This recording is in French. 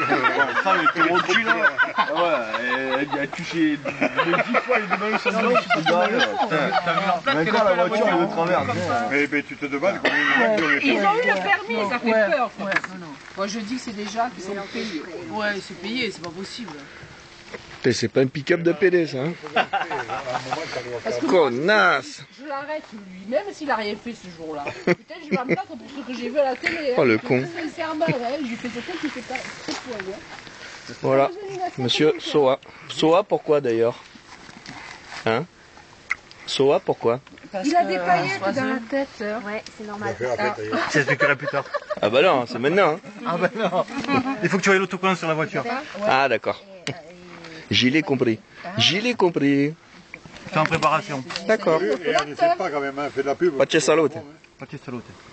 Ça, elle était au-dessus là. Ouais, elle a touché 10 fois les deux ballons sur le ballon. T'as vu leur plaque qu'elle a fait la voiture de travers. Mais tu te demandes combien de Ils ont eu le permis, ça fait peur. Moi je dis que c'est déjà qu'ils sont payés. Ouais, c'est payé, c'est pas possible. C'est pas un pick-up de PD ça. Hein. Connasse. Je l'arrête lui, même s'il a rien fait ce jour-là. Peut-être je vais me battre pour ce que j'ai vu à la télé. Oh le con. Sincèrement, j'ai fait ce truc qui fait pas très point. Voilà, monsieur Soa. Soa pourquoi d'ailleurs? Hein? Soa pourquoi? Il a des paillettes dans la tête. Ouais, c'est normal. Ça expliquera plus tard. Ah bah non, c'est maintenant. Hein. Ah bah non. Il faut que tu aies l'autocollant sur la voiture. Ah d'accord. J'ai compris. J'ai compris. C'est en préparation. D'accord. Et on ne sait pas quand même, hein, fait de la pub. Pas de salute. Pas de salute.